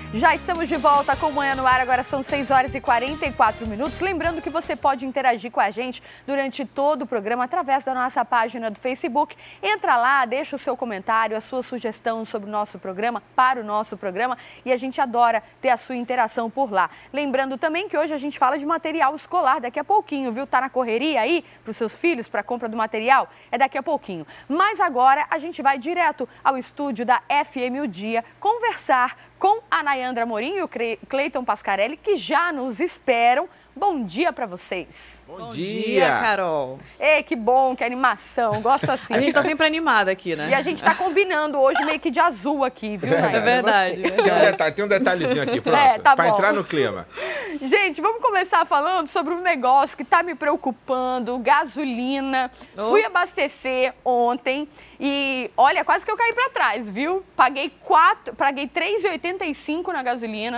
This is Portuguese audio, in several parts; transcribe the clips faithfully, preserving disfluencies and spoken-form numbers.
Já estamos de volta com o Manhã no Ar, agora são seis horas e quarenta e quatro minutos. Lembrando que você pode interagir com a gente durante todo o programa através da nossa página do Facebook. Entra lá, deixa o seu comentário, a sua sugestão sobre o nosso programa, para o nosso programa, e a gente adora ter a sua interação por lá. Lembrando também que hoje a gente fala de material escolar daqui a pouquinho, viu? Tá na correria aí para os seus filhos, para a compra do material? É daqui a pouquinho. Mas agora a gente vai direto ao estúdio da F M O Dia conversar com a Nayandra Morim e o Cleiton Pascarelli, que já nos esperam. Bom dia para vocês. Bom, Bom dia. dia, Carol. Ei, que bom, que animação, gosto assim. A gente tá sempre animada aqui, né? E a gente tá combinando hoje meio que de azul aqui, viu, Nayandra? É verdade. Tem um, detalhe, tem um detalhezinho aqui, pronto, É, tá para bom. entrar no clima. Gente, vamos começar falando sobre um negócio que tá me preocupando, gasolina. Oh. Fui abastecer ontem e, olha, quase que eu caí para trás, viu? Paguei quatro, paguei três reais e oitenta e cinco na gasolina.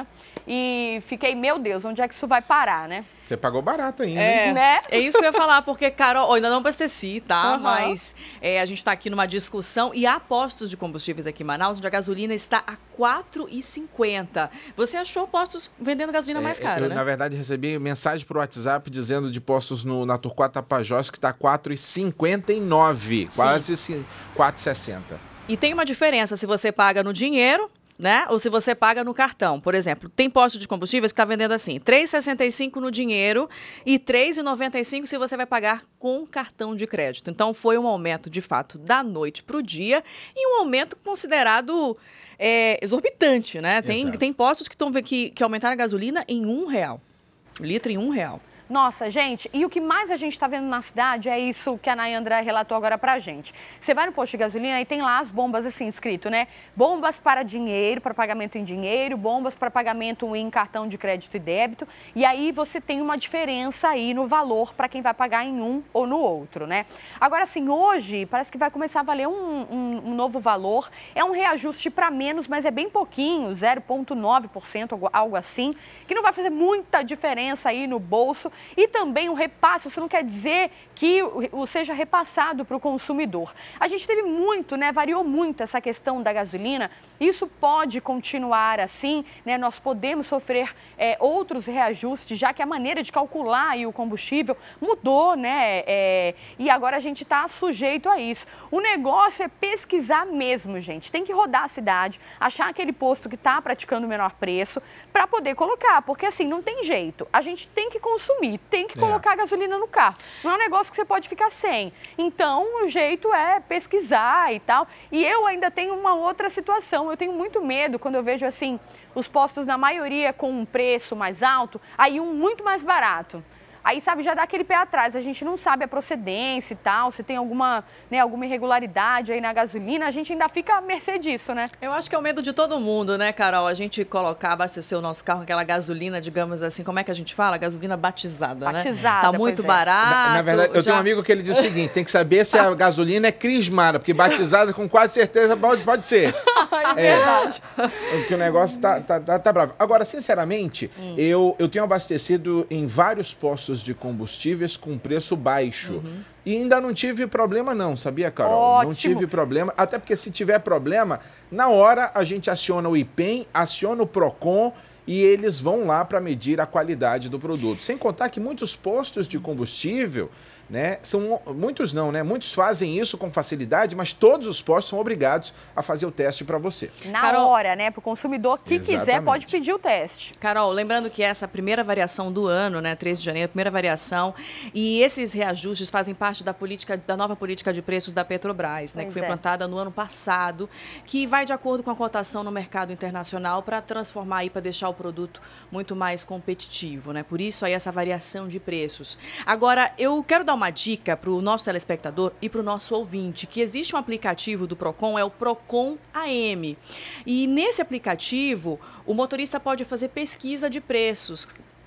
E fiquei, meu Deus, onde é que isso vai parar, né? Você pagou barato ainda, É, hein? Né? é isso que eu ia falar, porque, Carol, ainda não abasteci, tá? Uhum. Mas é, a gente tá aqui numa discussão e há postos de combustíveis aqui em Manaus, onde a gasolina está a quatro reais e cinquenta centavos. Você achou postos vendendo gasolina mais cara, eu, né? na verdade, recebi mensagem pro WhatsApp dizendo de postos no, na Turquato Tapajós que tá quatro reais e cinquenta e nove centavos, quase quatro reais e sessenta centavos. E tem uma diferença se você paga no dinheiro, né? Ou se você paga no cartão. Por exemplo, tem posto de combustíveis que está vendendo assim, três reais e sessenta e cinco centavos no dinheiro e três reais e noventa e cinco centavos se você vai pagar com cartão de crédito. Então, foi um aumento, de fato, da noite para o dia e um aumento considerado é, exorbitante, né? Tem, tem postos que, tão, que, que aumentaram a gasolina em um real. Litro em um real. Nossa, gente, e o que mais a gente está vendo na cidade é isso que a Nayandra relatou agora pra gente. Você vai no posto de gasolina e tem lá as bombas assim, escrito, né? Bombas para dinheiro, para pagamento em dinheiro, bombas para pagamento em cartão de crédito e débito. E aí você tem uma diferença aí no valor para quem vai pagar em um ou no outro, né? Agora, assim, hoje parece que vai começar a valer um, um, um novo valor. É um reajuste para menos, mas é bem pouquinho, zero vírgula nove por cento, algo assim, que não vai fazer muita diferença aí no bolso. E também o repasse, isso não quer dizer que o seja repassado para o consumidor. A gente teve muito, né, variou muito essa questão da gasolina, isso pode continuar assim, né, nós podemos sofrer é, outros reajustes, já que a maneira de calcular aí, o combustível mudou, né, é, e agora a gente está sujeito a isso. O negócio é pesquisar mesmo, gente, tem que rodar a cidade, achar aquele posto que está praticando o menor preço para poder colocar, porque assim, não tem jeito, a gente tem que consumir. Tem que colocar é. gasolina no carro. Não é um negócio que você pode ficar sem. Então, o jeito é pesquisar e tal. E eu ainda tenho uma outra situação. Eu tenho muito medo quando eu vejo, assim, os postos, na maioria, com um preço mais alto, aí um muito mais barato. Aí, sabe, já dá aquele pé atrás, a gente não sabe a procedência e tal, se tem alguma, né, alguma irregularidade aí na gasolina, a gente ainda fica à mercê disso, né? Eu acho que é o medo de todo mundo, né, Carol? A gente colocar, abastecer o nosso carro com aquela gasolina, digamos assim, como é que a gente fala? Gasolina batizada, batizada né? Batizada, Tá muito é. barato. Na, na verdade, eu já... tenho um amigo que ele diz o seguinte, tem que saber se a gasolina é crismada, porque batizada com quase certeza pode, pode ser. É verdade. É, porque o negócio tá, tá, tá, tá bravo. Agora, sinceramente, hum. eu, eu tenho abastecido em vários postos de combustíveis com preço baixo. Uhum. E ainda não tive problema não, sabia, Carol? Ótimo. Não tive problema, até porque se tiver problema, na hora a gente aciona o I P E M, aciona o PROCON e eles vão lá para medir a qualidade do produto. Sem contar que muitos postos de combustível, né, são muitos não, né? Muitos fazem isso com facilidade, mas todos os postos são obrigados a fazer o teste para você. Na Carol, hora, né? Para o consumidor que exatamente. quiser pode pedir o teste. Carol, lembrando que essa primeira variação do ano, né, três de janeiro, primeira variação, e esses reajustes fazem parte da política, da nova política de preços da Petrobras, né, pois que foi é. implantada no ano passado, que vai de acordo com a cotação no mercado internacional para transformar aí, para deixar o produto muito mais competitivo, né? Por isso aí essa variação de preços. Agora, eu quero dar uma dica para o nosso telespectador e para o nosso ouvinte, que existe um aplicativo do PROCON, é o PROCON A M. E nesse aplicativo, o motorista pode fazer pesquisa de preços.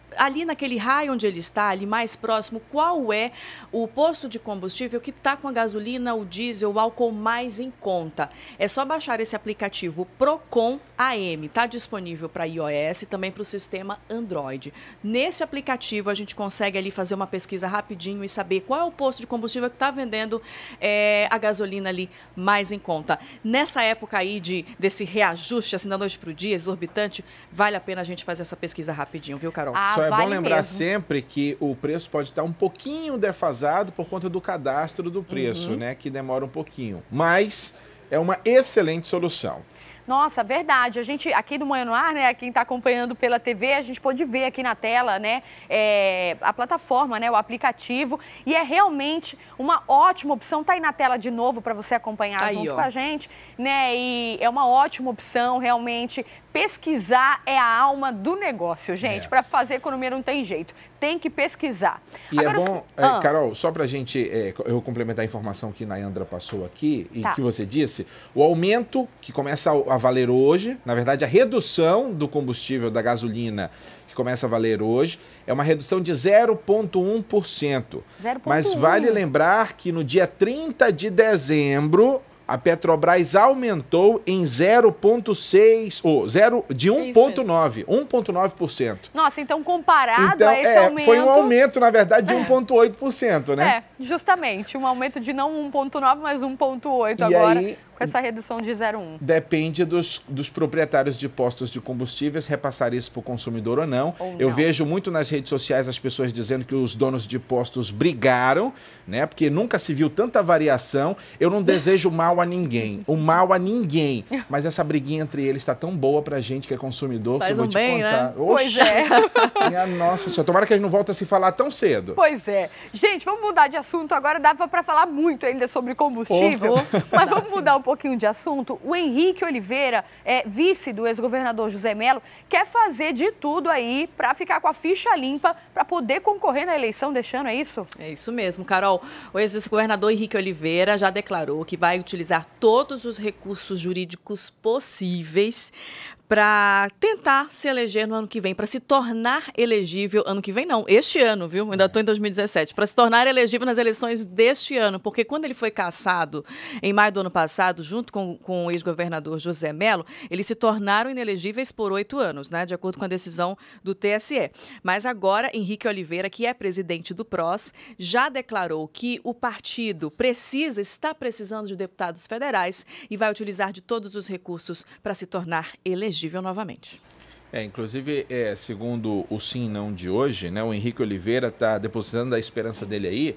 ali naquele raio onde ele está, ali mais próximo, qual é o posto de combustível que está com a gasolina, o diesel, o álcool mais em conta. É só baixar esse aplicativo Procon A M, está disponível para iOS e também para o sistema Android. Nesse aplicativo a gente consegue ali fazer uma pesquisa rapidinho e saber qual é o posto de combustível que está vendendo é, a gasolina ali mais em conta. Nessa época aí de, desse reajuste, assim, da noite para o dia, exorbitante, vale a pena a gente fazer essa pesquisa rapidinho, viu, Carol? Ah, Só é vale bom lembrar mesmo. sempre que o preço pode estar um pouquinho defasado por conta do cadastro do preço, Uhum. né? Que demora um pouquinho. Mas é uma excelente solução. Nossa, verdade. A gente, aqui do Manhã no Ar, né, quem está acompanhando pela T V, a gente pode ver aqui na tela, né, é, a plataforma, né, o aplicativo, e é realmente uma ótima opção. Tá aí na tela de novo para você acompanhar Aí, junto ó. com a gente, né, e é uma ótima opção, realmente. Pesquisar é a alma do negócio, gente. É. Para fazer economia não tem jeito. Tem que pesquisar. E Agora, é bom, é, ah, Carol, só pra gente, é, eu complementar a informação que Nayandra passou aqui e Tá. que você disse, o aumento que começa a, a valer hoje, na verdade a redução do combustível, da gasolina, que começa a valer hoje, é uma redução de zero vírgula um por cento. zero vírgula um. Mas vale lembrar que no dia trinta de dezembro, a Petrobras aumentou em zero vírgula seis, ou zero, de um vírgula nove, um vírgula nove por cento. Nossa, então comparado Então, a esse é, aumento... foi um aumento, na verdade, de um vírgula oito por cento, né? É, justamente. Um aumento de não um vírgula nove, mas um vírgula oito E agora, aí- com essa redução de zero vírgula um. Depende dos, dos proprietários de postos de combustíveis repassar isso para o consumidor ou não. Ou Eu não. vejo muito nas redes sociais as pessoas dizendo que os donos de postos brigaram, né? Porque nunca se viu tanta variação. Eu não desejo mal a ninguém, o mal a ninguém. Mas essa briguinha entre eles está tão boa pra gente que é consumidor Faz que eu vou um te bem, contar. né? Pois Oxe, é. minha nossa senhora. Tomara que eles não voltem a se falar tão cedo. Pois é. Gente, vamos mudar de assunto. Agora dava para falar muito ainda sobre combustível, Oh. mas vamos mudar um pouquinho de assunto. O Henrique Oliveira, é, vice do ex-governador José Mello, quer fazer de tudo aí para ficar com a ficha limpa para poder concorrer na eleição deste ano, é isso? É isso mesmo, Carol. O ex-vice-governador Henrique Oliveira já declarou que vai utilizar todos os recursos jurídicos possíveis para tentar se eleger no ano que vem, para se tornar elegível, ano que vem não, este ano, viu? Ainda estou em dois mil e dezessete, para se tornar elegível nas eleições deste ano, porque quando ele foi cassado em maio do ano passado, junto com, com o ex-governador José Mello, eles se tornaram inelegíveis por oito anos, né? De acordo com a decisão do T S E. Mas agora, Henrique Oliveira, que é presidente do P R O S, já declarou que o partido precisa, está precisando de deputados federais e vai utilizar de todos os recursos para se tornar elegível novamente. É, inclusive, é, segundo o Sim Não de hoje, né, o Henrique Oliveira está depositando a esperança dele aí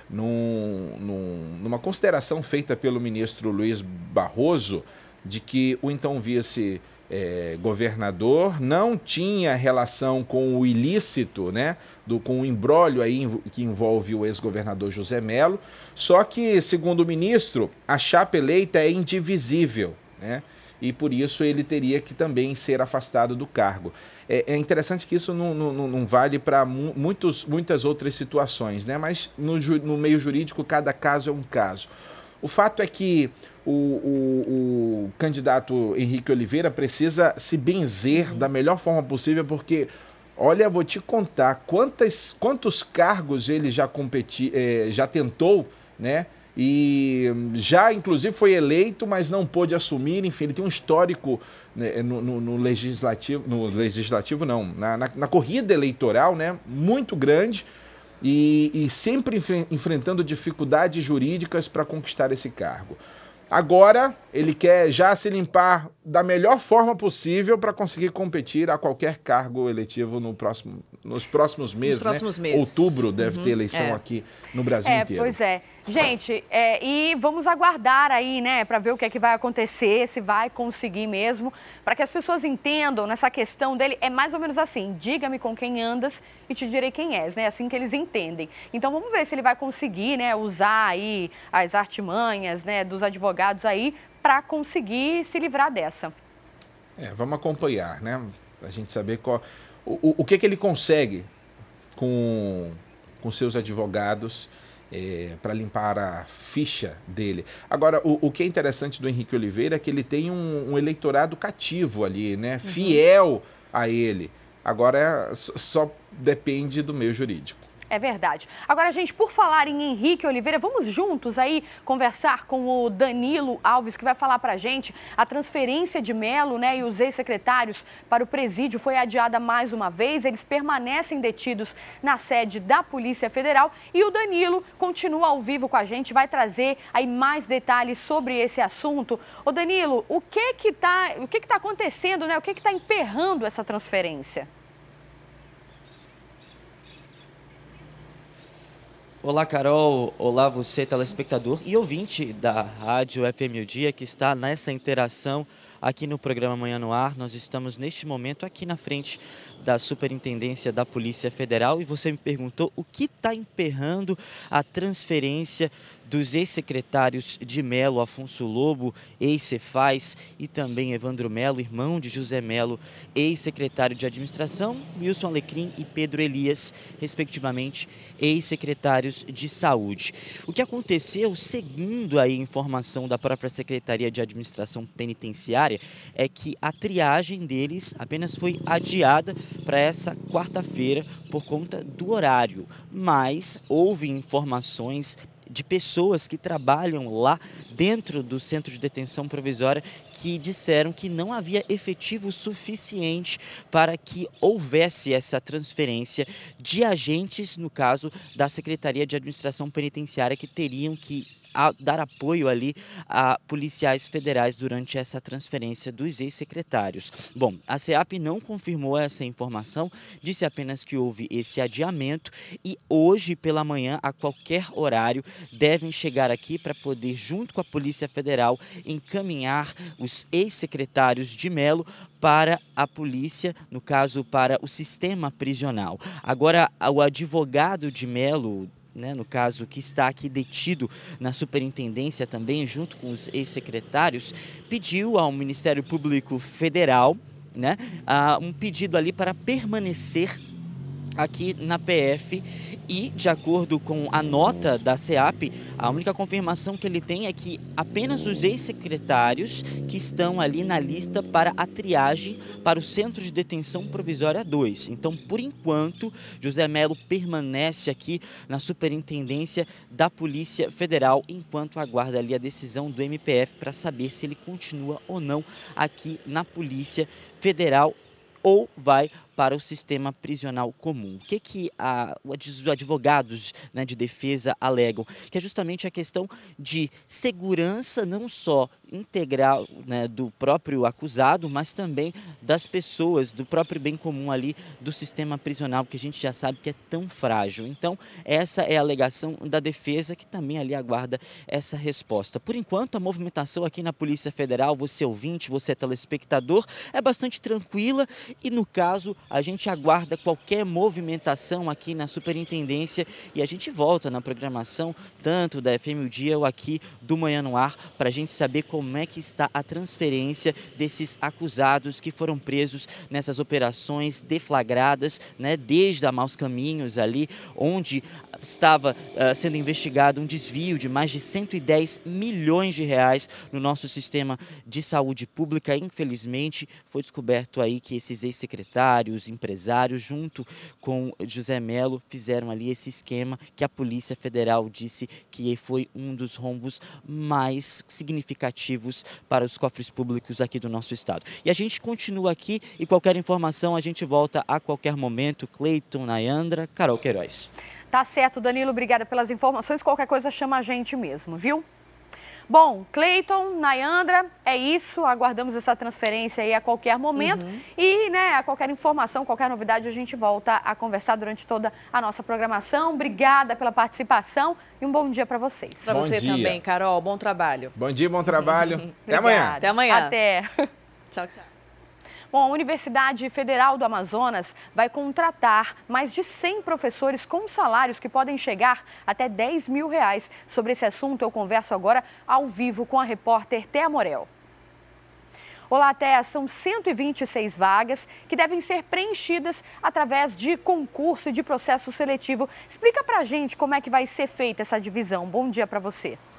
num, num, numa consideração feita pelo ministro Luiz Barroso de que o então vice é, governador não tinha relação com o ilícito, né, do, com o imbróglio aí que envolve o ex-governador José Mello, só que, segundo o ministro, a chapa eleita é indivisível, né? E por isso ele teria que também ser afastado do cargo. É, é interessante que isso não, não, não vale para mu muitas outras situações, né? Mas no, no meio jurídico cada caso é um caso. O fato é que o, o, o candidato Henrique Oliveira precisa se benzer da melhor forma possível, porque, olha, vou te contar quantas, quantos cargos ele já, competi, eh, já tentou, né? E já, inclusive, foi eleito, mas não pôde assumir. Enfim, ele tem um histórico, né, no, no, no legislativo, no legislativo não, na, na, na corrida eleitoral, né, muito grande e, e sempre enfre enfrentando dificuldades jurídicas para conquistar esse cargo. Agora, ele quer já se limpar da melhor forma possível para conseguir competir a qualquer cargo eletivo no próximo, nos próximos meses. Nos próximos né? meses. Outubro deve Uhum, ter eleição é. aqui no Brasil É, inteiro. pois é. Gente, é, e vamos aguardar aí, né, para ver o que é que vai acontecer, se vai conseguir mesmo, para que as pessoas entendam nessa questão dele. É mais ou menos assim: diga-me com quem andas e te direi quem és, né? Assim que eles entendem. Então vamos ver se ele vai conseguir, né, usar aí as artimanhas, né, dos advogados aí para conseguir se livrar dessa. É, vamos acompanhar, né? Para a gente saber qual, o, o que, que ele consegue com, com seus advogados. É, para limpar a ficha dele. Agora, o, o que é interessante do Henrique Oliveira é que ele tem um, um eleitorado cativo ali, né? Uhum. Fiel a ele. Agora é, só depende do meio jurídico. É verdade. Agora, gente, por falar em Henrique Oliveira, vamos juntos aí conversar com o Danilo Alves, que vai falar pra gente a transferência de Melo, né, e os ex-secretários para o presídio foi adiada mais uma vez. Eles permanecem detidos na sede da Polícia Federal e o Danilo continua ao vivo com a gente, vai trazer aí mais detalhes sobre esse assunto. Ô Danilo, o que que tá, o que que tá acontecendo, né? O que que tá emperrando essa transferência? Olá, Carol. Olá, você, telespectador e ouvinte da Rádio F M O Dia, que está nessa interação aqui no programa Manhã no Ar. Nós estamos, neste momento, aqui na frente da Superintendência da Polícia Federal e você me perguntou o que está emperrando a transferência dos ex-secretários de Melo, Afonso Lobo, ex-Cefaz, e também Evandro Melo, irmão de José Melo, ex-secretário de Administração, Wilson Alecrim e Pedro Elias, respectivamente, ex-secretários de Saúde. O que aconteceu, segundo a informação da própria Secretaria de Administração Penitenciária, é que a triagem deles apenas foi adiada para essa quarta-feira por conta do horário, mas houve informações de pessoas que trabalham lá dentro do centro de detenção provisória que disseram que não havia efetivo suficiente para que houvesse essa transferência de agentes, no caso da Secretaria de Administração Penitenciária, que teriam que a dar apoio ali a policiais federais durante essa transferência dos ex-secretários. Bom, a SEAP não confirmou essa informação, disse apenas que houve esse adiamento e hoje pela manhã, a qualquer horário, devem chegar aqui para poder, junto com a Polícia Federal, encaminhar os ex-secretários de Melo para a polícia, no caso, para o sistema prisional. Agora, o advogado de Melo, né, no caso, que está aqui detido na superintendência também, junto com os ex-secretários, pediu ao Ministério Público Federal, né, uh, um pedido ali para permanecer aqui na P F e, de acordo com a nota da SEAP, a única confirmação que ele tem é que apenas os ex-secretários que estão ali na lista para a triagem para o Centro de Detenção Provisória dois. Então, por enquanto, José Melo permanece aqui na Superintendência da Polícia Federal, enquanto aguarda ali a decisão do M P F para saber se ele continua ou não aqui na Polícia Federal ou vai para o sistema prisional comum. O que, que a, os advogados, né, de defesa alegam? Que é justamente a questão de segurança não só integral, né, do próprio acusado, mas também das pessoas, do próprio bem comum ali do sistema prisional, que a gente já sabe que é tão frágil. Então, essa é a alegação da defesa, que também ali aguarda essa resposta. Por enquanto, a movimentação aqui na Polícia Federal, você ouvinte, você telespectador, é bastante tranquila e, no caso, a gente aguarda qualquer movimentação aqui na superintendência e a gente volta na programação tanto da F M O Dia ou aqui do Manhã no Ar para a gente saber como é que está a transferência desses acusados que foram presos nessas operações deflagradas, né, desde a Maus Caminhos ali, onde estava uh, sendo investigado um desvio de mais de cento e dez milhões de reais no nosso sistema de saúde pública. Infelizmente, foi descoberto aí que esses ex-secretários, empresários, junto com José Melo, fizeram ali esse esquema que a Polícia Federal disse que foi um dos rombos mais significativos para os cofres públicos aqui do nosso estado. E a gente continua aqui e qualquer informação a gente volta a qualquer momento. Cleiton, Nayandra, Carol Queiroz. Tá certo, Danilo, obrigada pelas informações. Qualquer coisa chama a gente mesmo, viu? Bom, Cleiton, Nayandra, é isso. Aguardamos essa transferência aí a qualquer momento. Uhum. E, né, a qualquer informação, qualquer novidade, a gente volta a conversar durante toda a nossa programação. Obrigada pela participação e um bom dia para vocês. Para você dia. também, Carol. Bom trabalho. Bom dia, bom trabalho. Até amanhã. Até amanhã. Até. Tchau, tchau. Bom, a Universidade Federal do Amazonas vai contratar mais de cem professores com salários que podem chegar até dez mil reais. Sobre esse assunto, eu converso agora ao vivo com a repórter Thea Morel. Olá, Thea. São cento e vinte e seis vagas que devem ser preenchidas através de concurso e de processo seletivo. Explica pra gente como é que vai ser feita essa divisão. Bom dia para você.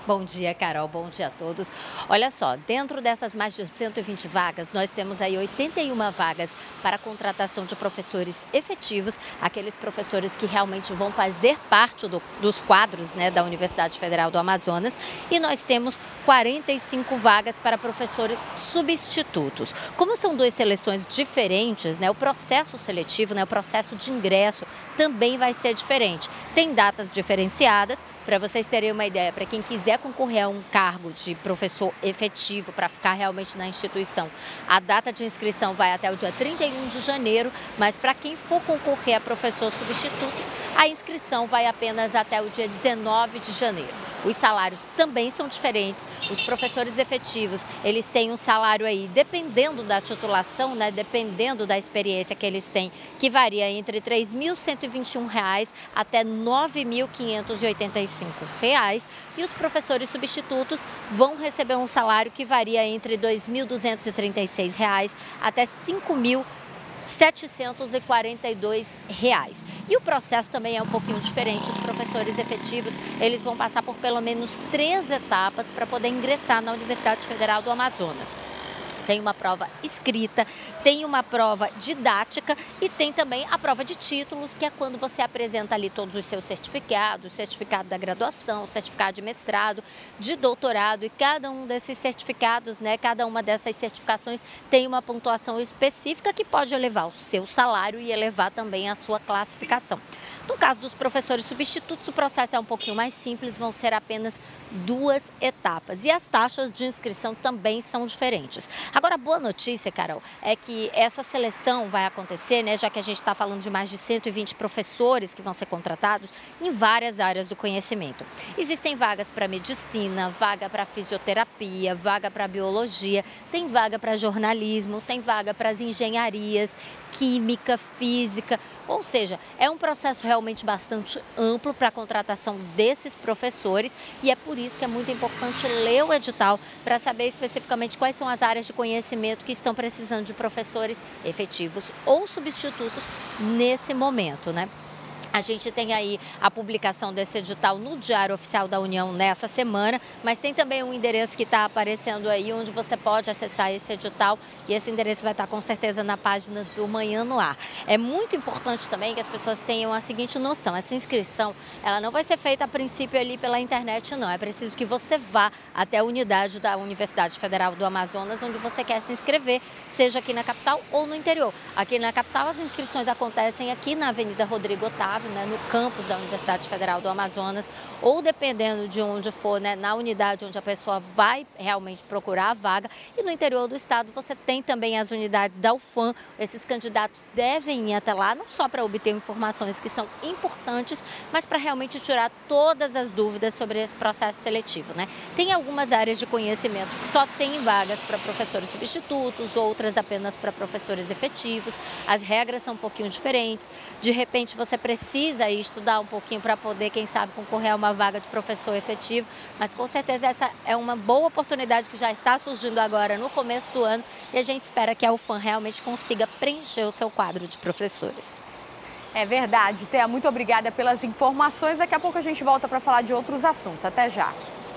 Bom dia, Carol. Bom dia a todos. Olha só, dentro dessas mais de cento e vinte vagas, nós temos aí oitenta e uma vagas para a contratação de professores efetivos, aqueles professores que realmente vão fazer parte do, dos quadros, né, da Universidade Federal do Amazonas. E nós temos quarenta e cinco vagas para professores substitutos. Como são duas seleções diferentes, né, o processo seletivo, né, o processo de ingresso também vai ser diferente. Tem datas diferenciadas. Para vocês terem uma ideia, para quem quiser concorrer a um cargo de professor efetivo para ficar realmente na instituição, a data de inscrição vai até o dia trinta e um de janeiro, mas para quem for concorrer a professor substituto, a inscrição vai apenas até o dia dezenove de janeiro. Os salários também são diferentes. Os professores efetivos, eles têm um salário aí, dependendo da titulação, né, dependendo da experiência que eles têm, que varia entre três mil cento e vinte e um reais até nove mil quinhentos e oitenta e cinco reais. E os professores substitutos vão receber um salário que varia entre dois mil duzentos e trinta e seis reais até cinco mil setecentos e quarenta e dois reais. E o processo também é um pouquinho diferente. Os professores efetivos, eles vão passar por pelo menos três etapas para poder ingressar na Universidade Federal do Amazonas. Tem uma prova escrita, tem uma prova didática e tem também a prova de títulos, que é quando você apresenta ali todos os seus certificados, certificado da graduação, certificado de mestrado, de doutorado, e cada um desses certificados, né, cada uma dessas certificações tem uma pontuação específica que pode elevar o seu salário e elevar também a sua classificação. No caso dos professores substitutos, o processo é um pouquinho mais simples, vão ser apenas duas etapas. E as taxas de inscrição também são diferentes. Agora, a boa notícia, Carol, é que essa seleção vai acontecer, né, já que a gente está falando de mais de cento e vinte professores que vão ser contratados em várias áreas do conhecimento. Existem vagas para medicina, vaga para fisioterapia, vaga para biologia, tem vaga para jornalismo, tem vaga para as engenharias, química, física, ou seja, é um processo realmente bastante amplo para a contratação desses professores e é por isso que é muito importante ler o edital para saber especificamente quais são as áreas de conhecimento que estão precisando de professores efetivos ou substitutos nesse momento, né? A gente tem aí a publicação desse edital no Diário Oficial da União nessa semana, mas tem também um endereço que está aparecendo aí, onde você pode acessar esse edital, e esse endereço vai estar com certeza na página do Manhã no Ar. É muito importante também que as pessoas tenham a seguinte noção: essa inscrição, ela não vai ser feita a princípio ali pela internet, não. É preciso que você vá até a unidade da Universidade Federal do Amazonas, onde você quer se inscrever, seja aqui na capital ou no interior. Aqui na capital, as inscrições acontecem aqui na Avenida Rodrigo Otávio, né, no campus da Universidade Federal do Amazonas, ou dependendo de onde for, né, na unidade onde a pessoa vai realmente procurar a vaga. E no interior do estado você tem também as unidades da U F A M. Esses candidatos devem ir até lá, não só para obter informações que são importantes, mas para realmente tirar todas as dúvidas sobre esse processo seletivo, né? Tem algumas áreas de conhecimento que só tem vagas para professores substitutos, outras apenas para professores efetivos. As regras são um pouquinho diferentes. De repente você precisa precisa estudar um pouquinho para poder, quem sabe, concorrer a uma vaga de professor efetivo, mas com certeza essa é uma boa oportunidade que já está surgindo agora no começo do ano e a gente espera que a U F A M realmente consiga preencher o seu quadro de professores. É verdade, Thea, muito obrigada pelas informações. Daqui a pouco a gente volta para falar de outros assuntos. Até já.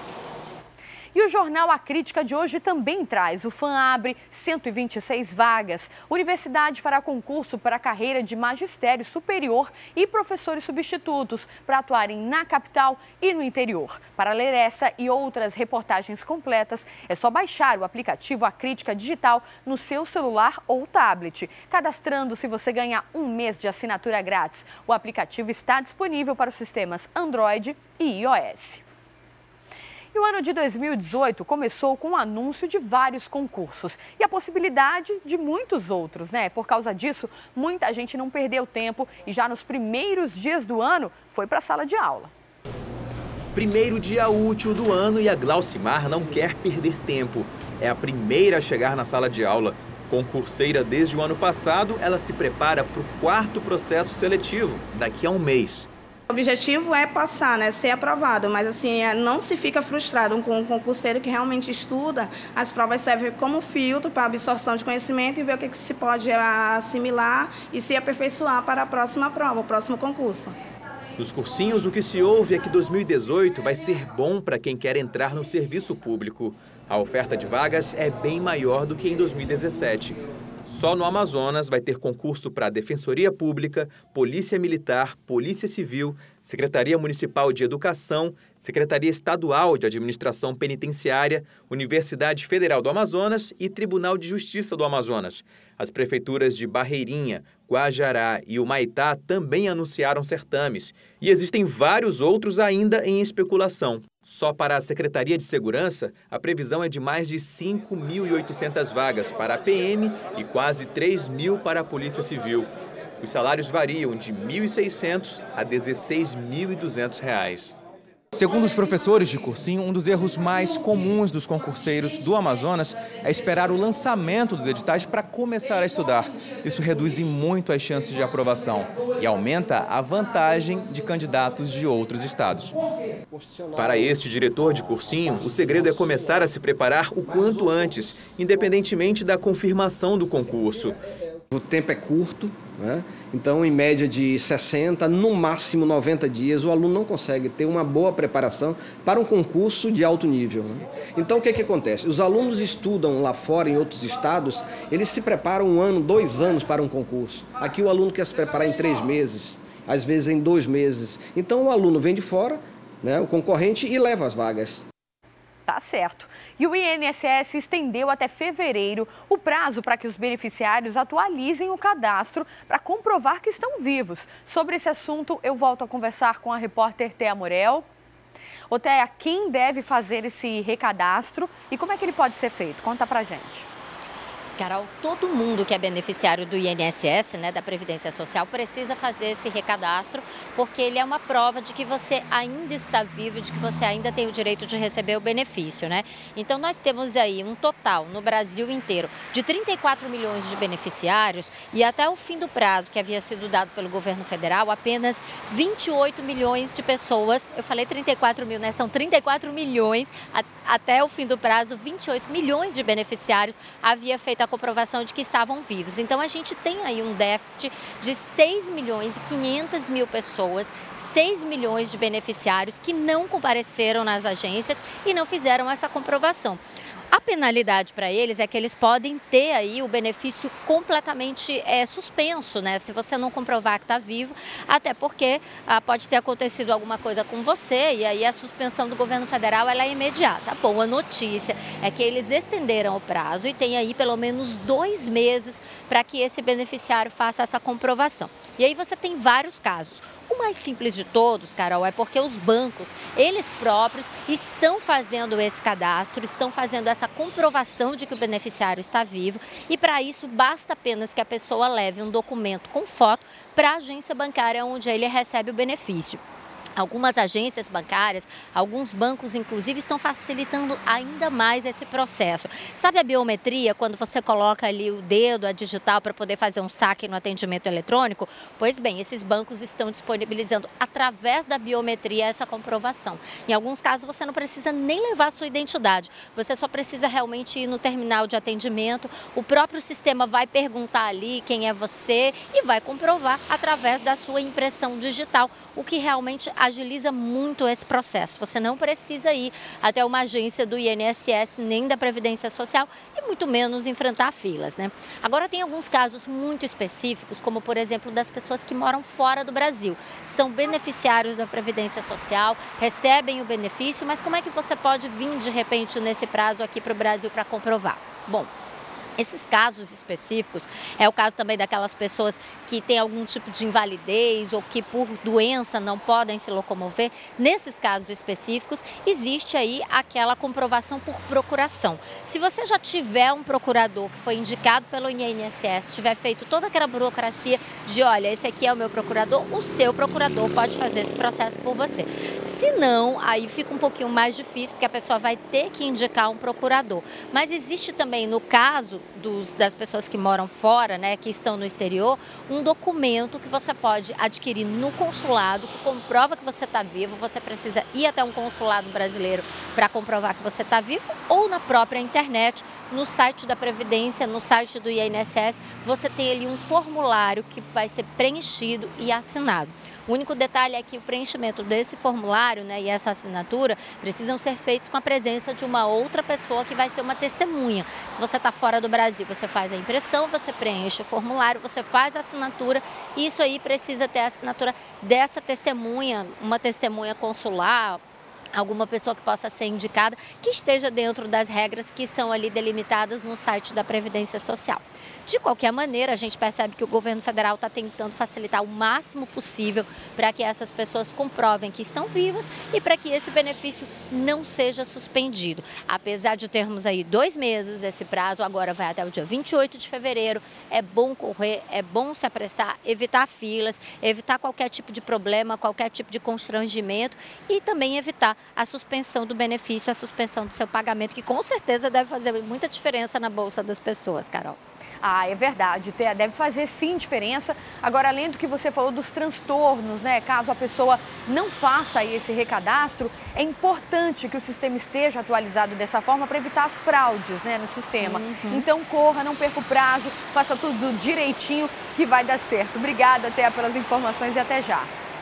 E o jornal A Crítica de hoje também traz: o F A M abre cento e vinte e seis vagas. Universidade fará concurso para a carreira de magistério superior e professores substitutos para atuarem na capital e no interior. Para ler essa e outras reportagens completas, é só baixar o aplicativo A Crítica Digital no seu celular ou tablet. Cadastrando-se, você ganha um mês de assinatura grátis. O aplicativo está disponível para os sistemas Android e iOS. E o ano de dois mil e dezoito começou com o anúncio de vários concursos e a possibilidade de muitos outros, né? Por causa disso, muita gente não perdeu tempo e já nos primeiros dias do ano foi para a sala de aula. Primeiro dia útil do ano e a Glaucimar não quer perder tempo. É a primeira a chegar na sala de aula. Concurseira desde o ano passado, ela se prepara para o quarto processo seletivo, daqui a um mês. O objetivo é passar, né, ser aprovado, mas assim, não se fica frustrado com um concurseiro que realmente estuda. As provas servem como filtro para absorção de conhecimento e ver o que, que se pode assimilar e se aperfeiçoar para a próxima prova, o próximo concurso. Nos cursinhos, o que se ouve é que dois mil e dezoito vai ser bom para quem quer entrar no serviço público. A oferta de vagas é bem maior do que em dois mil e dezessete. Só no Amazonas vai ter concurso para Defensoria Pública, Polícia Militar, Polícia Civil, Secretaria Municipal de Educação, Secretaria Estadual de Administração Penitenciária, Universidade Federal do Amazonas e Tribunal de Justiça do Amazonas. As prefeituras de Barreirinha, Guajará e Humaitá também anunciaram certames. E existem vários outros ainda em especulação. Só para a Secretaria de Segurança, a previsão é de mais de cinco mil e oitocentas vagas para a P M e quase três mil para a Polícia Civil. Os salários variam de mil e seiscentos a dezesseis mil e duzentos reais. Segundo os professores de cursinho, um dos erros mais comuns dos concurseiros do Amazonas é esperar o lançamento dos editais para começar a estudar. Isso reduz muito as chances de aprovação e aumenta a vantagem de candidatos de outros estados. Para este diretor de cursinho, o segredo é começar a se preparar o quanto antes, independentemente da confirmação do concurso. O tempo é curto, né? Então, em média de sessenta, no máximo noventa dias, o aluno não consegue ter uma boa preparação para um concurso de alto nível, né? Então, o que é que acontece? Os alunos estudam lá fora, em outros estados, eles se preparam um ano, dois anos para um concurso. Aqui o aluno quer se preparar em três meses, às vezes em dois meses. Então, o aluno vem de fora, né, o concorrente, e leva as vagas. Tá certo. E o I N S S estendeu até fevereiro o prazo para que os beneficiários atualizem o cadastro para comprovar que estão vivos. Sobre esse assunto, eu volto a conversar com a repórter Thea Morel. Ô Thea, quem deve fazer esse recadastro e como é que ele pode ser feito? Conta pra gente. Carol, todo mundo que é beneficiário do I N S S, né, da Previdência Social, precisa fazer esse recadastro, porque ele é uma prova de que você ainda está vivo, de que você ainda tem o direito de receber o benefício, né? Então, nós temos aí um total, no Brasil inteiro, de trinta e quatro milhões de beneficiários e até o fim do prazo, que havia sido dado pelo governo federal, apenas vinte e oito milhões de pessoas, eu falei trinta e quatro mil, né? São trinta e quatro milhões, até o fim do prazo, vinte e oito milhões de beneficiários havia feito a comprovação de que estavam vivos. Então, a gente tem aí um déficit de seis milhões e quinhentas mil pessoas, seis milhões de beneficiários que não compareceram nas agências e não fizeram essa comprovação. A penalidade para eles é que eles podem ter aí o benefício completamente é, suspenso, né? Se você não comprovar que está vivo, até porque ah, pode ter acontecido alguma coisa com você e aí a suspensão do governo federal ela é imediata. A boa notícia é que eles estenderam o prazo e tem aí pelo menos dois meses para que esse beneficiário faça essa comprovação. E aí você tem vários casos. O mais simples de todos, Carol, é porque os bancos, eles próprios, estão fazendo esse cadastro, estão fazendo essa comprovação de que o beneficiário está vivo e, para isso, basta apenas que a pessoa leve um documento com foto para a agência bancária onde ele recebe o benefício. Algumas agências bancárias, alguns bancos, inclusive, estão facilitando ainda mais esse processo. Sabe a biometria, quando você coloca ali o dedo, a digital, para poder fazer um saque no atendimento eletrônico? Pois bem, esses bancos estão disponibilizando, através da biometria, essa comprovação. Em alguns casos, você não precisa nem levar a sua identidade. Você só precisa realmente ir no terminal de atendimento. O próprio sistema vai perguntar ali quem é você e vai comprovar através da sua impressão digital, o que realmente agiliza muito esse processo. Você não precisa ir até uma agência do I N S S nem da Previdência Social e muito menos enfrentar filas, né? Agora tem alguns casos muito específicos, como por exemplo das pessoas que moram fora do Brasil. São beneficiários da Previdência Social, recebem o benefício, mas como é que você pode vir de repente nesse prazo aqui para o Brasil para comprovar? Bom, esses casos específicos, é o caso também daquelas pessoas que têm algum tipo de invalidez ou que por doença não podem se locomover. Nesses casos específicos, existe aí aquela comprovação por procuração. Se você já tiver um procurador que foi indicado pelo I N S S, tiver feito toda aquela burocracia de, olha, esse aqui é o meu procurador, o seu procurador pode fazer esse processo por você. Se não, aí fica um pouquinho mais difícil, porque a pessoa vai ter que indicar um procurador. Mas existe também, no caso Dos, das pessoas que moram fora, né, que estão no exterior, um documento que você pode adquirir no consulado, que comprova que você está vivo. Você precisa ir até um consulado brasileiro para comprovar que você está vivo, ou na própria internet, no site da Previdência, no site do I N S S, você tem ali um formulário que vai ser preenchido e assinado. O único detalhe é que o preenchimento desse formulário, né, e essa assinatura precisam ser feitos com a presença de uma outra pessoa que vai ser uma testemunha. Se você está fora do Brasil, você faz a impressão, você preenche o formulário, você faz a assinatura, e isso aí precisa ter a assinatura dessa testemunha, uma testemunha consular, alguma pessoa que possa ser indicada, que esteja dentro das regras que são ali delimitadas no site da Previdência Social. De qualquer maneira, a gente percebe que o governo federal está tentando facilitar o máximo possível para que essas pessoas comprovem que estão vivas e para que esse benefício não seja suspendido. Apesar de termos aí dois meses, esse prazo agora vai até o dia vinte e oito de fevereiro, é bom correr, é bom se apressar, evitar filas, evitar qualquer tipo de problema, qualquer tipo de constrangimento e também evitar a suspensão do benefício, a suspensão do seu pagamento, que com certeza deve fazer muita diferença na bolsa das pessoas, Carol. Ah, é verdade, deve fazer sim diferença. Agora, além do que você falou dos transtornos, né? Caso a pessoa não faça aí esse recadastro, é importante que o sistema esteja atualizado dessa forma para evitar as fraudes, né, no sistema. Uhum. Então, corra, não perca o prazo, faça tudo direitinho que vai dar certo. Obrigada, Thea, pelas informações e até já.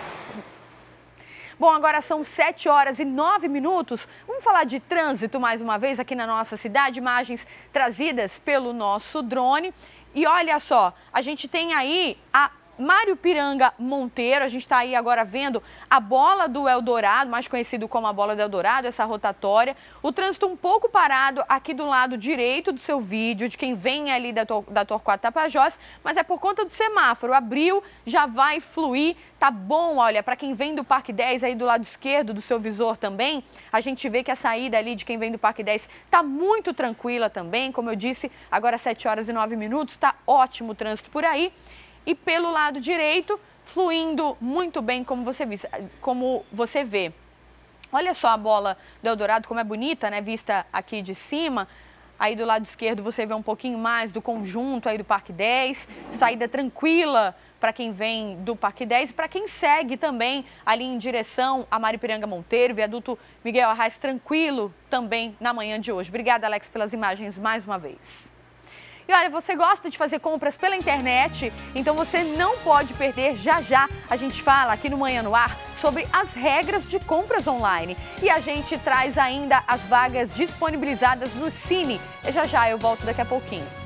Bom, agora são sete horas e nove minutos. Vamos falar de trânsito mais uma vez aqui na nossa cidade. Imagens trazidas pelo nosso drone. E olha só, a gente tem aí a Maripiranga Monteiro. A gente está aí agora vendo a bola do Eldorado, mais conhecido como a bola do Eldorado, essa rotatória. O trânsito um pouco parado aqui do lado direito do seu vídeo, de quem vem ali da, da Torquato Tapajós, mas é por conta do semáforo. Abriu, já vai fluir. Tá bom, olha, para quem vem do Parque dez aí do lado esquerdo do seu visor também, a gente vê que a saída ali de quem vem do Parque dez tá muito tranquila também. Como eu disse, agora sete horas e nove minutos, tá ótimo o trânsito por aí. E pelo lado direito, fluindo muito bem, como você, como você vê. Olha só a bola do Eldorado, como é bonita, né? Vista aqui de cima. Aí do lado esquerdo você vê um pouquinho mais do conjunto aí do Parque dez. Saída tranquila para quem vem do Parque dez e para quem segue também ali em direção a Maripiranga Monteiro, viaduto Miguel Arraes, tranquilo também na manhã de hoje. Obrigada, Alex, pelas imagens mais uma vez. E olha, você gosta de fazer compras pela internet? Então você não pode perder. Já já a gente fala aqui no Manhã no Ar sobre as regras de compras online. E a gente traz ainda as vagas disponibilizadas no Cine. E já já eu volto daqui a pouquinho.